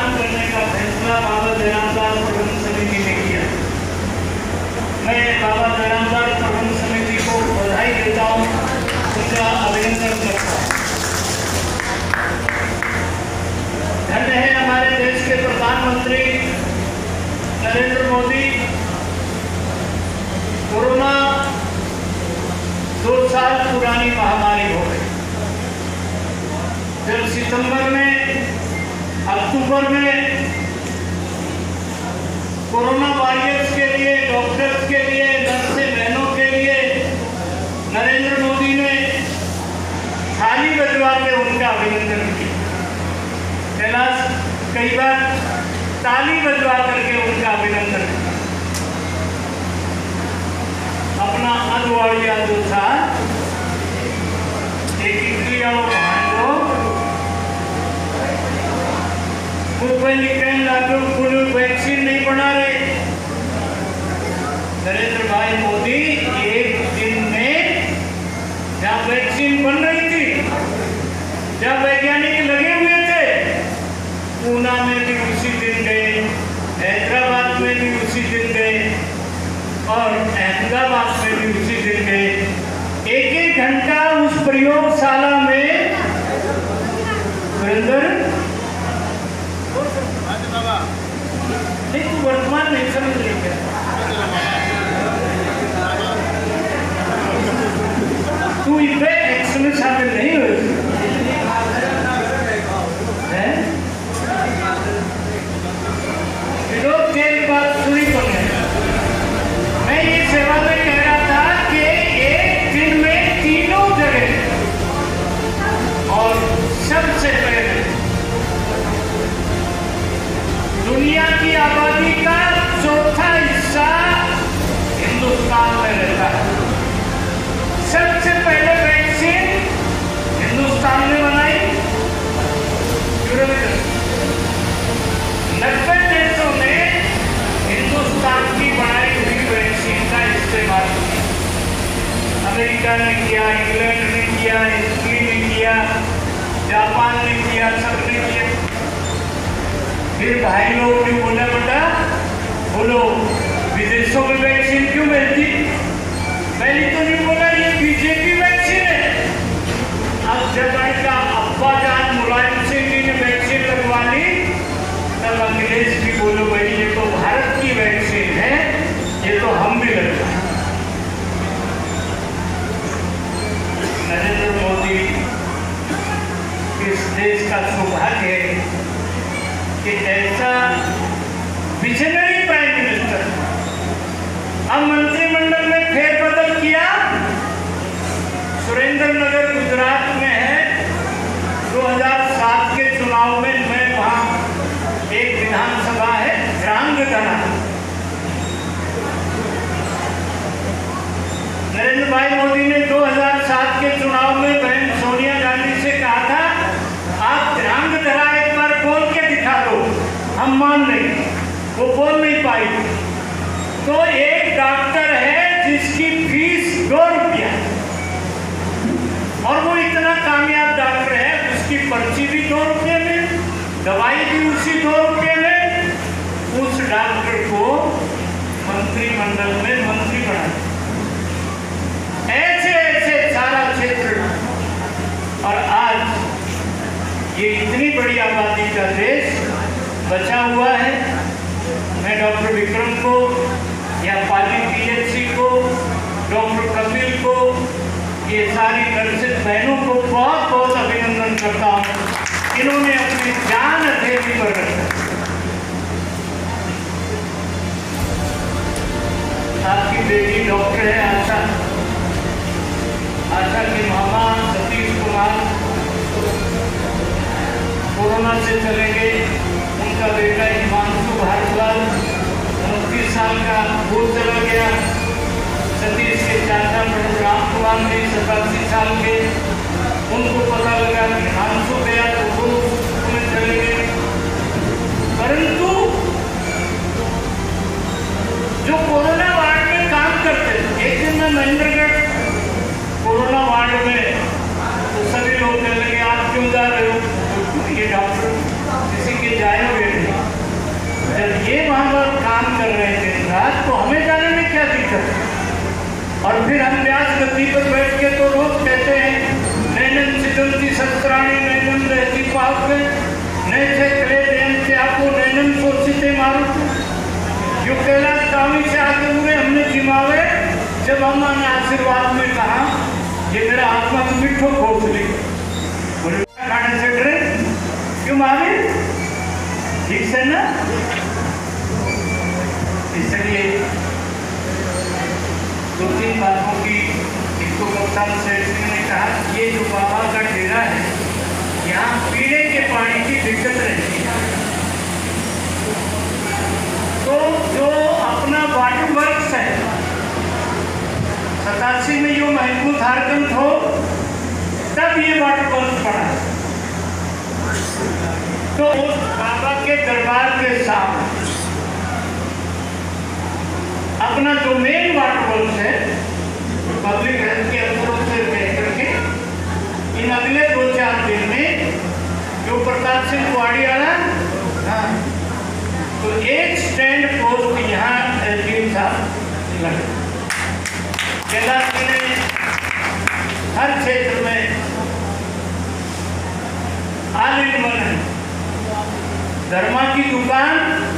प्रदान करने का फैसला बाबा जयरामदास प्रबंध समिति ने किया। मैं बाबा जयरामदास प्रबंध समिति को बधाई देता हूँ, उनका अभिनंदन करता हूँ। धन्य है हमारे देश के प्रधानमंत्री नरेंद्र मोदी। कोरोना 2 साल पुरानी महामारी हो गई। जब सितंबर में, अक्टूबर में कोरोना वॉरियर्स के लिए, डॉक्टर्स के लिए, नर्सें बहनों के लिए नरेंद्र मोदी ने थाली बजवा के उनका अभिनंदन किया। कैलाश कई बार ताली बजवा करके उनका अभिनंदन किया। अपना अदवाड़िया जो था, एक इटली और वैक्सीन नहीं बना रहे। नरेंद्र भाई मोदी एक दिन में जहाँ वैक्सीन बन रही थी, जब वैज्ञानिक लगे हुए थे, पूना में भी उसी दिन गए, हैदराबाद में भी उसी दिन गए और अहमदाबाद में भी उसी दिन गए। 1-1 घंटा उस प्रयोगशाला में नहीं, तू वर्तमान नहीं समझ रही है। तू इस एक्स में शामिल नहीं हो है? विरोध के बात सुनी तो मैं ये सेवा में कह रहा था कि एक दिन में तीनों जगह और सबसे पहले दुनिया की आबादी का 1/4 हिस्सा हिंदुस्तान में रहता है। सबसे पहले वैक्सीन हिंदुस्तान ने बनाई। 90 देशों ने हिंदुस्तान की बनाई हुई वैक्सीन का इस्तेमाल किया। अमेरिका ने किया, इंग्लैंड ने किया, इटली ने किया, जापान ने किया, सबने किया। फिर भाई लोग ने बोला, बेटा बोलो विदेशों में वैक्सीन क्यों भेजी? पहले तो नहीं बोला ये बीजेपी वैक्सीन है। अब जब का अब्बा जान मुलायम सिंह जी ने वैक्सीन लगवा ली, तब अखिलेश भी बोलो भाई ये तो भारत की वैक्सीन है, ये तो हम भी लगवाएं। नरेंद्र मोदी इस देश का सौभाग्य है कि ऐसा विजनरी प्राइम मिनिस्टर। अब मंत्रिमंडल में फेरबदल किया। सुरेंद्रनगर गुजरात में है। 2007 के चुनाव में मैं वहां एक विधानसभा है ध्रांगधरा। नरेंद्र भाई मोदी ने 2007 के चुनाव में बहन सोनिया गांधी से कहा था, आप ध्रांगधरा एक बार बोल के दिखा दो, हम मान लेंगे। वो बोल नहीं पाई। तो एक डॉक्टर है जिसकी फीस 2 रुपया, और वो इतना कामयाब डॉक्टर है, उसकी पर्ची भी 2 रुपये में, दवाई भी उसी 2 रुपये में। उस डॉक्टर को मंत्रिमंडल में मंत्री बना। ऐसे ऐसे सारा क्षेत्र। और आज ये इतनी बड़ी आबादी का देश बचा हुआ है। मैं डॉक्टर विक्रम को या पाली पीएचसी को, डॉक्टर कपिल को, ये सारी नर्सेज बहनों को बहुत बहुत अभिनंदन करता हूँ। इन्होंने अपनी जान हथेली पर रखा। आपकी बेटी डॉक्टर है आशा, आशा के मामा सतीश कुमार कोरोना से चले गए। उनका बेटा हिमांशु भारद्वाज 29 साल का, वो चला गया। सतीश के चाचा राम कुमार ने 87 साल के, उनको पता लगा कि हिमांशु गया तो वो उन्हें चले गए। परंतु जो कोरोना वार्ड में काम करते थे, एक दिन मैं महेंद्रगढ़ कोरोना वार्ड में, तो सभी लोग कहने लगे आप क्यों जा रहे हो? ये डॉक्टर किसी के जाए हुए ये वहाँ पर काम कर रहे थे रात, तो हमें जाने में क्या दिक्कत है। और फिर हम व्यास गद्दी पर बैठ के तो रोज कहते हैं नैनन सिद्धंती शस्त्राणी नैनन रहती पाप में नैसे क्ले देन से आपको नैनन सोचते मारू जो कैलाश स्वामी से आगे हुए हमने जिमावे। जब अम्मा ने आशीर्वाद में कहा ये मेरा आत्मा तो मिठो खोज ली, बोले खाने से डरे क्यों महावीर, ठीक से ना। इसलिए दो तीन बातों की इसको मुक्तान सेठ ने कहा ये जो बाबा का डेरा है यहाँ पीने के पानी की दिक्कत रहती है, तो जो अपना वाटर वर्क्स है 87 में जो महमूद हारकंद हो तब ये वाटर वर्क्स पड़ा, तो उस बाबा के दरबार के सामने अपना जो मेन वाटर वर्क्स है पब्लिक हेल्थ के अफसरों से तय करके इन अगले 2-4 दिन में जो प्रताप सिंह कुआड़ी वाला तो एक स्टैंड पोस्ट यहाँ एसडीएम साहब लगे। कैलाश ने हर क्षेत्र में ऑल इन वन है, धर्मा की दुकान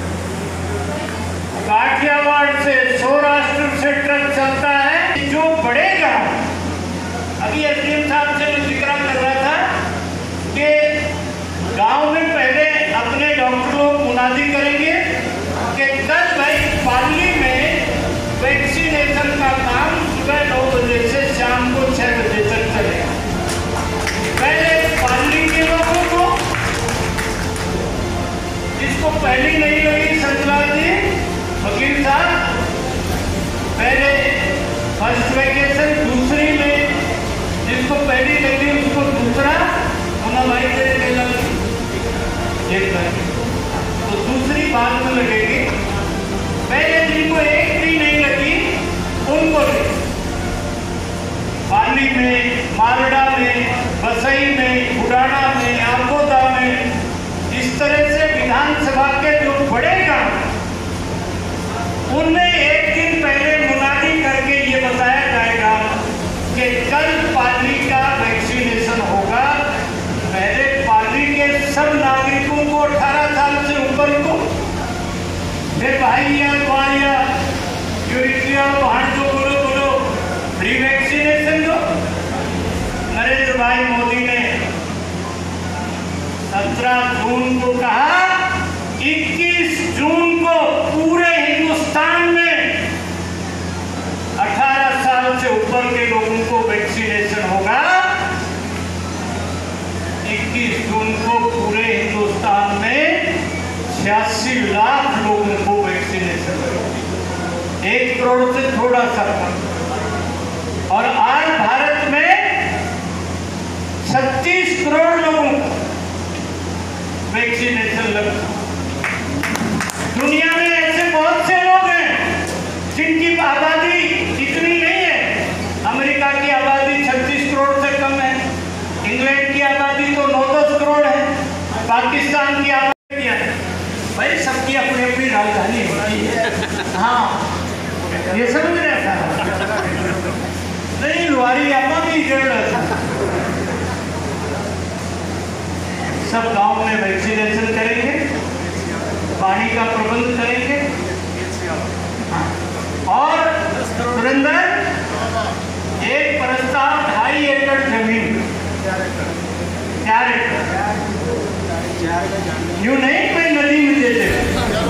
काठियावाड़ से सौराष्ट्र से ट्रक चलता है जो बढ़ेगा। अभी एसडीएम साहब से मैं जिक्र कर रहा था कि गांव में पहले अपने डॉक्टरों को मुनादी करेंगे कि कल भाई पाली में वैक्सीनेशन का काम सुबह 9 बजे से शाम को 6 बजे तक चलेगा। पहले पाली के लोगों को जिसको पहली नहीं लगी संतलाल जी वकील साहब पहले फर्स्ट वैकेशन, दूसरी में जिसको पहली लगी उसको दूसरा भाई से लगी तो दूसरी बात में लगेगी। पहले जिनको एक भी नहीं लगी उनको पाली में, मारड़ा में, बसई में, बुढ़ाना में, आकोदा में, इस तरह से विधानसभा के जो बड़े काम उनमें एक दिन पहले मुनादी करके ये बताया जाएगा कि कल पाली का वैक्सीनेशन होगा। पहले पाली के सब नागरिकों को 18 साल से ऊपर को, फिर भाइया भाइया जो इतिया वहां जो बोलो फ्री वैक्सीनेशन दो। नरेंद्र भाई मोदी ने 17 जून को कहा 21 जून को पूरे हिंदुस्तान में 18 साल से ऊपर के लोगों को वैक्सीनेशन होगा। 21 जून को पूरे हिंदुस्तान में 86 लाख लोगों को वैक्सीनेशन होगा, 1 करोड़ से थोड़ा सा कम। और आज भारत में 36 करोड़ लोगों को वैक्सीनेशन लगा। दुनिया में ऐसे बहुत से लोग हैं जिनकी आबादी इतनी नहीं है। अमेरिका की आबादी 36 करोड़ से कम है, इंग्लैंड की आबादी तो 9-10 करोड़ है, पाकिस्तान की आबादी है। भाई सबकी अपनी अपनी राजधानी होती है। हाँ ये समझ रहा था नहीं, लुहारी आबादी सब गांव में वैक्सीनेशन करेंगे, पानी का प्रबंध करेंगे और सुरेंद्र एक प्रस्ताव 2.5 एकड़ जमीन 4 एकड़ यूं नहीं मैं नदी में दे दे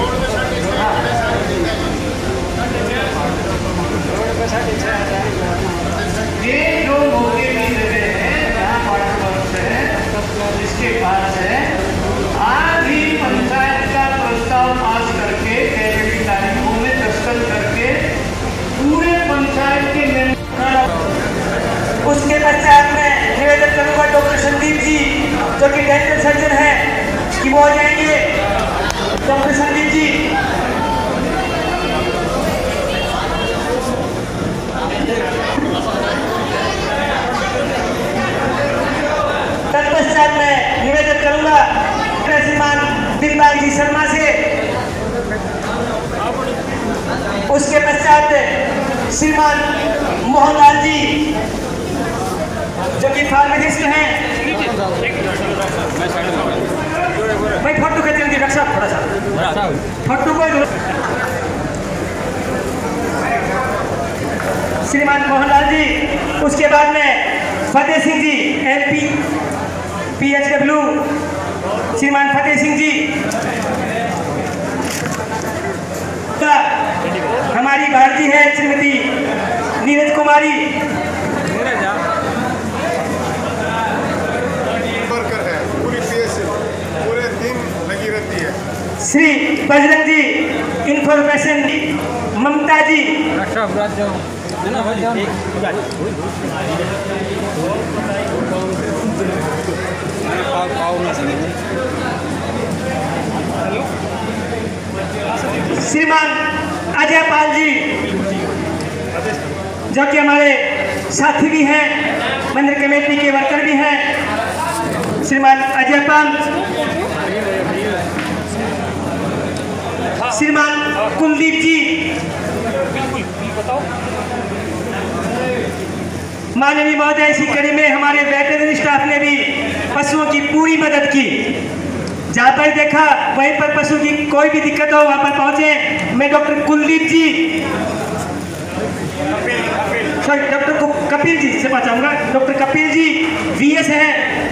ये जो मौके की जगह है जहाँ वाटर वर्क्स है इसके पास है। आज ही पंचायत का प्रस्ताव पास करके कैबिनेट तारीखों में दस्तखत करके पूरे पंचायत के उसके पश्चात में निवेदन करूंगा डॉक्टर संदीप जी जो कि डेंटल सर्जन है कि वो आ जाएंगे। डॉक्टर संदीप जी तत्पश्चात मैं निवेदन करूंगा श्रीमान दिलबाग जी शर्मा से उसके पश्चात श्रीमान मोहनलाल जी जो कि फार्मासिस्ट हैं। भाई फोटो खींच लीजिए रक्षा थोड़ा सा फोटो को श्रीमान मोहनलाल जी, उसके बाद में फतेह सिंह जी MP PHW श्रीमान फतेह सिंह जी, हमारी भारती है श्रीमती नीरज कुमारी, वर्कर है पूरी पूरे दिन लगी रहती है। श्री बजरंग जी इंफॉर्मेशन ममता जी, श्रीमान अजय पाल जी जो कि हमारे साथी भी हैं, मंदिर कमेटी के वर्कर भी हैं, श्रीमान अजय पाल, श्रीमान कुलदीप जी, माननीय महोदय, इसी कड़ी में हमारे वेटरनरी स्टाफ ने भी पशुओं की पूरी मदद की। जहाँ पर देखा वहीं पर पशु की कोई भी दिक्कत हो वहाँ पर पहुँचे। मैं डॉक्टर कुलदीप जी डॉक्टर कपिल जी से बात चाहूँगा। डॉक्टर कपिल जी VS हैं,